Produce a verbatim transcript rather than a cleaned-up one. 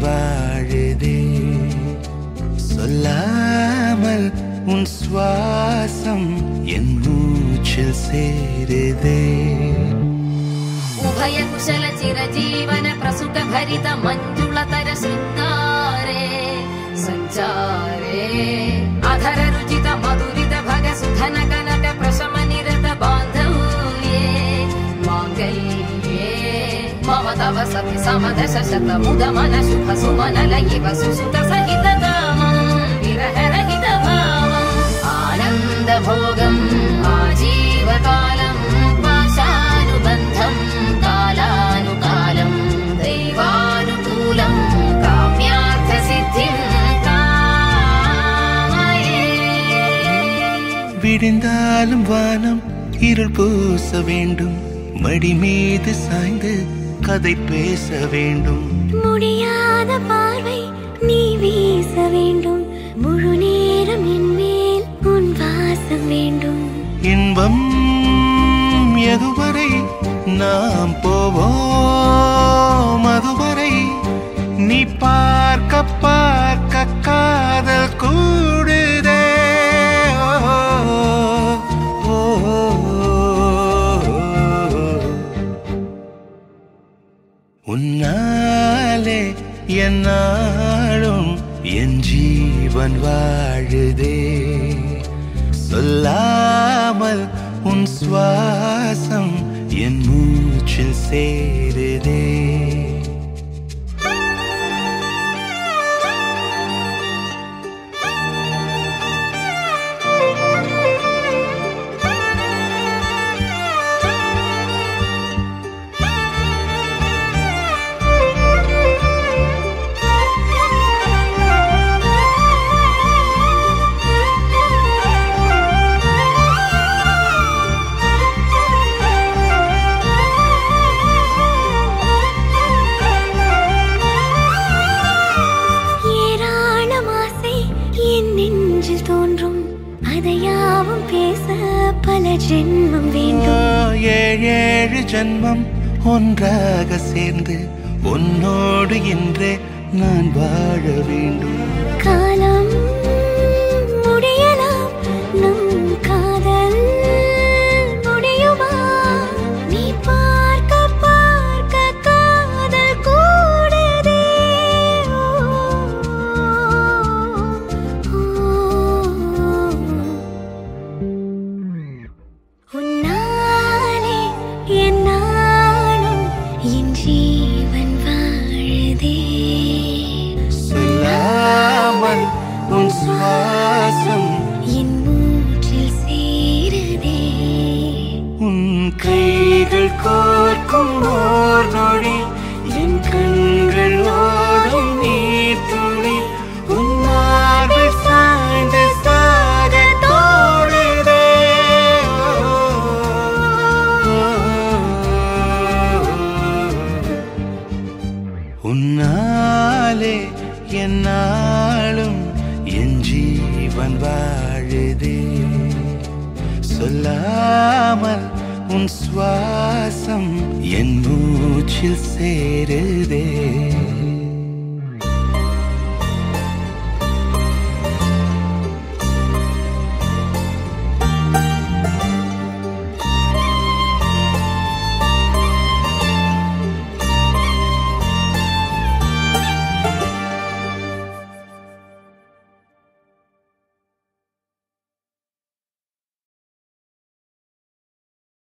வாழுதே சொல்லாமல் உன் சுவாசம் என் மூச்சில் சேருதே உபய குஷல சிரஜீவன பிரசுக பரித மஞ்சுளதர சிங்காரே சஞ்சாரே அதர ருச்சித மதுரித பக சுதன கனக பிரசம நிரத பாந்தவ்யே மாங்கல்யே மம தவ சதி சமதச சத முத மன சுப சுமன லயிவ சுசுத சகித காமம் விரஹ ரஹித பாவம் ஆனந்த போகம் ஆஜீவகாலம் பாஷானுபந்தம் காலானுகாலம் தெய்வானுகூலம் காம்யார்த்த சித்திம் காமயே விடிந்தாலும் வானம் இருள் பூச வேண்டும் மடி மீது சாய்ந்து கதை பேச வேண்டும் முடியாத பார்வை நீ வீச வேண்டும் முழு நேரம் என் மேல் உன் வாசம் வேண்டும் இன்பம் எதுவரை நாம் போவோம் அதுவரை நீ பார்க்க பார்க்க காதல் கூடுதே உன்னாலே என்னாலும் என் ஜீவன் வாழுதே சொல்லாமல் உன் சுவாசம் என் மூச்சில் சேருதே ஜென்மம் வேண்டும் ஏழேழு ஜென்மம் ஒன்றாக சேர்ந்து உன்னோடு இன்றே நான் வாழ வேண்டும் காலம் முடியலாம் நம் காதல் முடியுமா நீ பார்க்க பார்க்க காதல் கூடுதே உன்னாலே என்னாலும் என் ஜீவன் வாழுதே சொல்லாமல் உன் சுவாசம் என் மூச்சில் சேருதே உன் கைகள் கோர்க்கும் ஓர் நொடி என் கண்கள் ஓடும் நீர் துளி உன் மார்பில் சாய்ந்து சாக தோடுதே உன்னாலே என்னாலும் என் ஜீவன் வாழுதே சொல்லாமல் உன் சுவாசம் என் மூச்சில் சேருதே